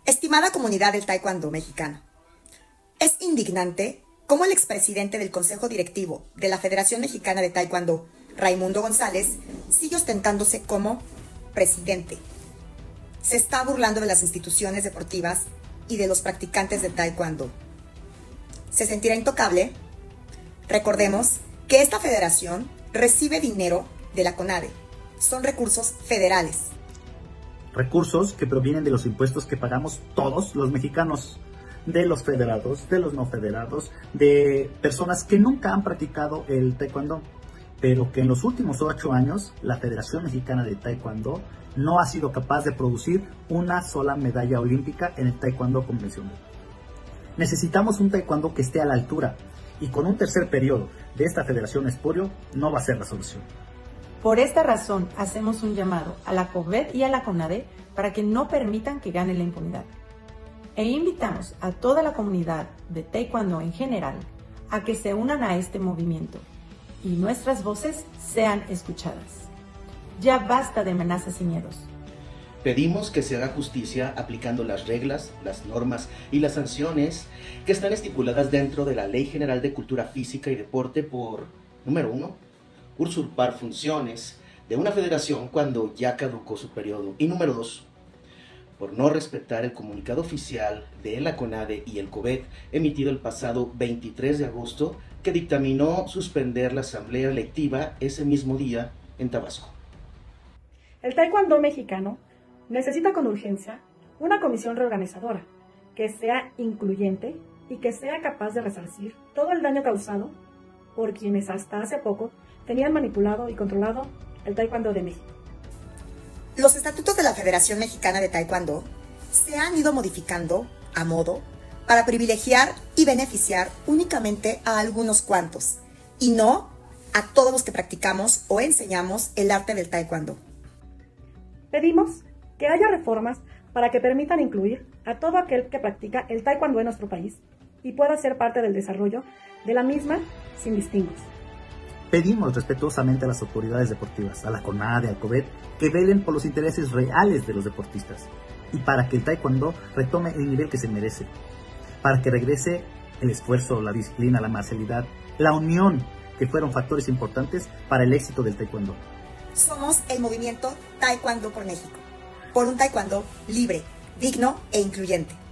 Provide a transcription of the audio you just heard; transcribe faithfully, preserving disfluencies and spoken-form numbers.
Estimada comunidad del taekwondo mexicano, es indignante cómo el expresidente del Consejo Directivo de la Federación Mexicana de Taekwondo, Raimundo González, sigue ostentándose como presidente. Se está burlando de las instituciones deportivas y de los practicantes de taekwondo. ¿Se sentirá intocable? Recordemos que esta federación recibe dinero de la CONADE. Son recursos federales. Recursos que provienen de los impuestos que pagamos todos los mexicanos, de los federados, de los no federados, de personas que nunca han practicado el taekwondo, pero que en los últimos ocho años la Federación Mexicana de Taekwondo no ha sido capaz de producir una sola medalla olímpica en el taekwondo convencional. Necesitamos un taekwondo que esté a la altura, y con un tercer periodo de esta federación espurio no va a ser la solución. Por esta razón, hacemos un llamado a la COVED y a la CONADE para que no permitan que gane la impunidad. E invitamos a toda la comunidad de taekwondo en general a que se unan a este movimiento y nuestras voces sean escuchadas. Ya basta de amenazas y miedos. Pedimos que se haga justicia aplicando las reglas, las normas y las sanciones que están estipuladas dentro de la Ley General de Cultura Física y Deporte por, número uno, usurpar funciones de una federación cuando ya caducó su periodo. Y número dos, por no respetar el comunicado oficial de la CONADE y el COVED emitido el pasado veintitrés de agosto que dictaminó suspender la asamblea electiva ese mismo día en Tabasco. El taekwondo mexicano necesita con urgencia una comisión reorganizadora que sea incluyente y que sea capaz de resarcir todo el daño causado por quienes hasta hace poco tenían manipulado y controlado el taekwondo de México. Los estatutos de la Federación Mexicana de Taekwondo se han ido modificando a modo para privilegiar y beneficiar únicamente a algunos cuantos y no a todos los que practicamos o enseñamos el arte del taekwondo. Pedimos que haya reformas para que permitan incluir a todo aquel que practica el taekwondo en nuestro país y pueda ser parte del desarrollo de la misma sin distingos. Pedimos respetuosamente a las autoridades deportivas, a la CONADE, al COVED, que velen por los intereses reales de los deportistas y para que el taekwondo retome el nivel que se merece, para que regrese el esfuerzo, la disciplina, la marcialidad, la unión, que fueron factores importantes para el éxito del taekwondo. Somos el movimiento Taekwondo por México, por un taekwondo libre, digno e incluyente.